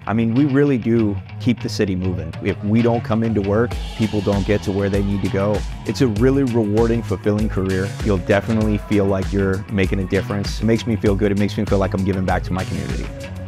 I mean, we really do keep the city moving. If we don't come into work, people don't get to where they need to go. It's a really rewarding, fulfilling career. You'll definitely feel like you're making a difference. It makes me feel good. It makes me feel like I'm giving back to my community.